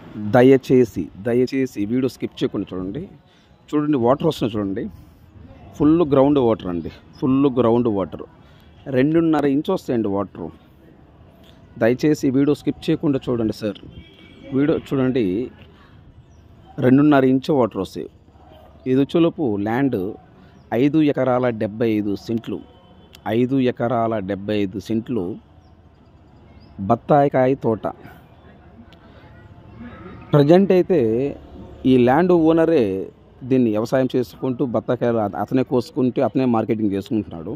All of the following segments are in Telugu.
దయచేసి వీడియో స్కిప్ చేయకుండా చూడండి వాటర్ వస్తుంది చూడండి. ఫుల్ గ్రౌండ్ వాటర్ అండి, ఫుల్ గ్రౌండ్ వాటర్ 2.5 ఇంచ్ వస్తాయండి వాటరు. దయచేసి వీడియో స్కిప్ చేయకుండా చూడండి సార్. వీడియో చూడండి, 2.5 ఇంచ్ వాటర్ వస్తాయి. ఇది వచ్చేలోపు ల్యాండ్ 5 ఎకరాల 75 సెంట్లు, 5 ఎకరాల 75 సెంట్లు బత్తాయికాయ తోట. ప్రజెంట్ అయితే ఈ ల్యాండ్ ఓనరే దీన్ని వ్యవసాయం చేసుకుంటూ బత్తాయికాయలు అతనే కోసుకుంటూ అతనే మార్కెటింగ్ చేసుకుంటున్నాడు.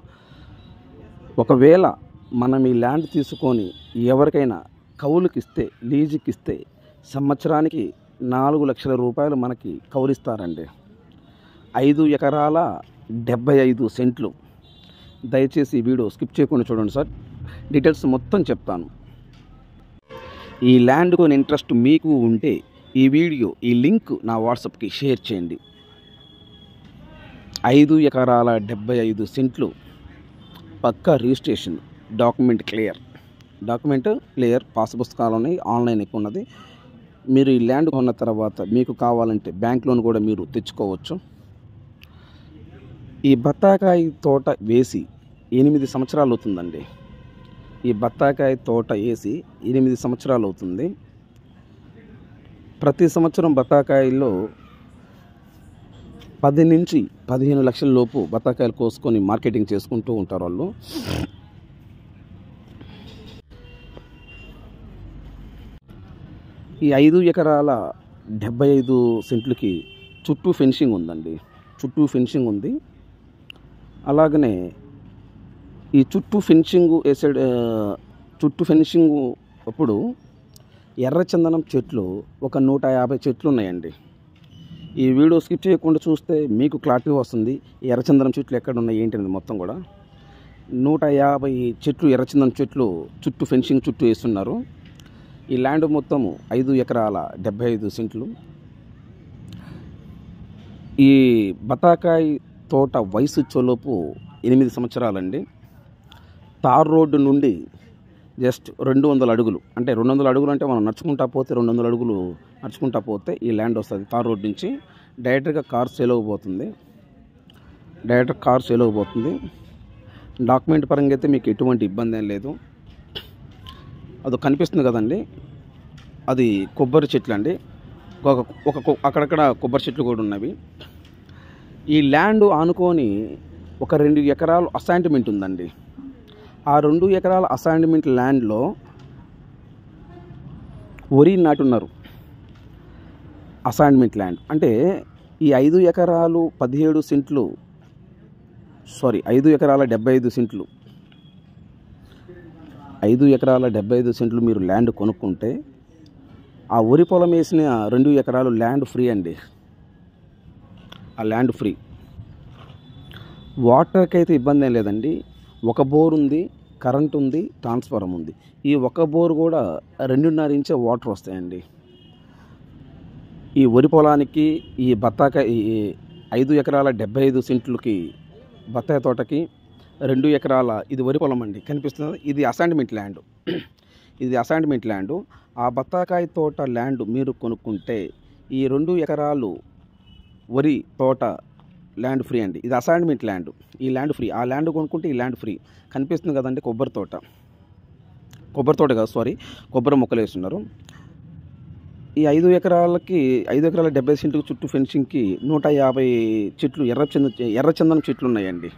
ఒకవేళ మనం ఈ ల్యాండ్ తీసుకొని ఎవరికైనా కౌలుకి ఇస్తే, లీజుకి ఇస్తే సంవత్సరానికి 4 లక్షల రూపాయలు మనకి కౌలిస్తారండి. 5 ఎకరాల 75 సెంట్లు. దయచేసి ఈ వీడియో స్కిప్ చేయకుండా చూడండి సార్, డీటెయిల్స్ మొత్తం చెప్తాను. ఈ ల్యాండ్ కొని ఇంట్రెస్ట్ మీకు ఉంటే ఈ వీడియో, ఈ లింక్ నా వాట్సాప్కి షేర్ చేయండి. 5 ఎకరాల 75 సెంట్లు పక్కా రిజిస్ట్రేషన్, డాక్యుమెంట్ క్లియర్, పాస్ పుస్తకాలు ఉన్నాయి, ఆన్లైన్ ఎక్కువ ఉన్నది. మీరు ఈ ల్యాండ్ కొన్న తర్వాత మీకు కావాలంటే బ్యాంక్ లోన్ కూడా మీరు తెచ్చుకోవచ్చు. ఈ బత్తాకాయ తోట వేసి 8 సంవత్సరాలు అవుతుందండి. ఈ బత్తాకాయ తోట వేసి 8 సంవత్సరాలు అవుతుంది. ప్రతి సంవత్సరం బత్తాకాయల్లో 10 నుంచి 15 లక్షల లోపు బత్తాకాయలు కోసుకొని మార్కెటింగ్ చేసుకుంటూ ఉంటారు వాళ్ళు. ఈ 5 ఎకరాల 75 సెంట్లకి చుట్టూ ఫెన్సింగ్ ఉందండి, చుట్టూ ఫెన్సింగ్ ఉంది. అలాగనే ఈ చుట్టూ ఫెన్సింగ్ అప్పుడు ఎర్రచందనం చెట్లు ఒక 150 చెట్లు ఉన్నాయండి. ఈ వీడియో స్కిప్ చేయకుండా చూస్తే మీకు క్లారిటీ వస్తుంది ఎర్రచందనం చెట్లు ఎక్కడ ఉన్నాయి ఏంటి మొత్తం కూడా. 150 చెట్లు, ఎర్రచందనం చెట్లు చుట్టూ ఫెన్సింగ్ చుట్టూ వేస్తున్నారు. ఈ ల్యాండ్ మొత్తము 5 ఎకరాల 75 సెంట్లు. ఈ బత్తాకాయ తోట వయసు వచ్చేలోపు 8 సంవత్సరాలండి. తార్ రోడ్డు నుండి జస్ట్ 200 అడుగులు, అంటే 200 అడుగులు అంటే మనం నడుచుకుంటా పోతే 200 అడుగులు నడుచుకుంటా పోతే ఈ ల్యాండ్ వస్తుంది. తార్ రోడ్ నుంచి డైరెక్ట్గా కార్ సేల్ అవ్వబోతుంది. డాక్యుమెంట్ పరంగా అయితే మీకు ఎటువంటి ఇబ్బంది ఏం లేదు. అది కనిపిస్తుంది కదండి, అది కొబ్బరి చెట్లు అండి. అక్కడక్కడ కొబ్బరి చెట్లు కూడా ఉన్నవి. ఈ ల్యాండ్ ఆనుకొని ఒక 2 ఎకరాలు అసైన్మెంట్ ఉందండి. ఆ 2 ఎకరాల అసైన్మెంట్ ల్యాండ్లో వరి నాటున్నారు. అసైన్మెంట్ ల్యాండ్ అంటే ఈ 5 ఎకరాలు 17 సెంట్లు, 5 ఎకరాల 75 సెంట్లు, 5 ఎకరాల 75 సెంట్లు మీరు ల్యాండ్ కొనుక్కుంటే ఆ వరి పొలం వేసిన 2 ఎకరాలు ల్యాండ్ ఫ్రీ అండి. ఆ ల్యాండ్ ఫ్రీ. వాటర్కి అయితే ఇబ్బంది ఏం లేదండి. ఒక బోర్ ఉంది, కరెంట్ ఉంది, ట్రాన్స్ఫార్మర్ ఉంది. ఈ ఒక బోర్ కూడా 2.5 ఇంచ్ వాటర్ వస్తాయండి. ఈ వరి పొలానికి, ఈ బత్తాకాయ 5 ఎకరాల 75 సెంట్లకి బత్తాయి తోటకి 2 ఎకరాల, ఇది వరి పొలం అండి కనిపిస్తుంది. ఇది అసైన్మెంట్ ల్యాండ్. ఆ బత్తాకాయ తోట ల్యాండ్ మీరు కొనుక్కుంటే ఈ 2 ఎకరాలు వరి తోట ల్యాండ్ ఫ్రీ అండి. ఇది అసైన్మెంట్ ల్యాండ్, ఈ ల్యాండ్ ఫ్రీ. ఆ ల్యాండ్ కొనుక్కుంటే ఈ ల్యాండ్ ఫ్రీ. కనిపిస్తుంది కదండి కొబ్బరి తోట కాదు, కొబ్బరి మొక్కలు వేస్తున్నారు. ఈ 5 ఎకరాల 70 సెంట్లకు చుట్టూ ఫెన్సింగ్కి 150 చెట్లు, ఎర్రచందనం చెట్లు ఉన్నాయండి.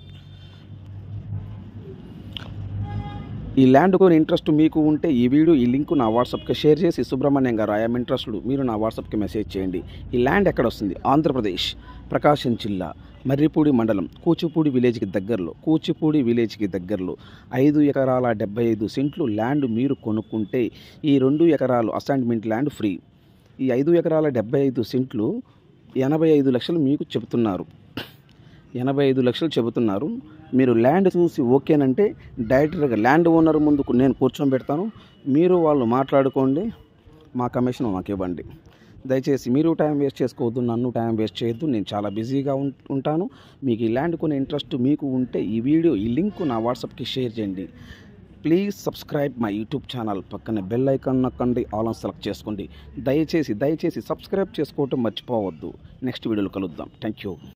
ఈ ల్యాండ్ కొని ఇంట్రెస్ట్ మీకు ఉంటే ఈ వీడియో, ఈ లింక్ నా వాట్సాప్కి షేర్ చేసి, సుబ్రహ్మణ్యం గారు ఐఎమ్ ఇంట్రెస్టెడ్, మీరు నా వాట్సాప్కి మెసేజ్ చేయండి. ఈ ల్యాండ్ ఎక్కడ వస్తుంది? ఆంధ్రప్రదేశ్, ప్రకాశం జిల్లా, మర్రిపూడి మండలం, కూచిపూడి విలేజ్కి దగ్గరలో 5 ఎకరాల 75 సెంట్లు ల్యాండ్ మీరు కొనుక్కుంటే ఈ 2 ఎకరాలు అసైన్మెంట్ ల్యాండ్ ఫ్రీ. ఈ 5 ఎకరాల 75 సెంట్లు 85 లక్షలు మీకు చెబుతున్నారు. 85 లక్షలు చెబుతున్నారు. మీరు ల్యాండ్ చూసి ఓకేనంటే డైరెక్ట్గా ల్యాండ్ ఓనర్ ముందుకు నేను కూర్చోబెడతాను. మీరు వాళ్ళు మాట్లాడుకోండి, మా కమిషన్ మాకు ఇవ్వండి. దయచేసి మీరు టైం వేస్ట్ చేసుకోవద్దు, నన్ను టైం వేస్ట్ చేయొద్దు. నేను చాలా బిజీగా ఉంటాను. మీకు ఈ ల్యాండ్ కొనే ఇంట్రెస్ట్ మీకు ఉంటే ఈ వీడియో, ఈ లింక్ నా వాట్సాప్కి షేర్ చేయండి. Please subscribe my YouTube channel. పక్కన బెల్ ఐకాన్ నొక్కండి, ఆల్ ఆన్ సెలెక్ట్ చేసుకోండి. దయచేసి సబ్స్క్రైబ్ చేసుకోవటం మర్చిపోవద్దు. నెక్స్ట్ వీడియోలో కలుద్దాం. Thank you.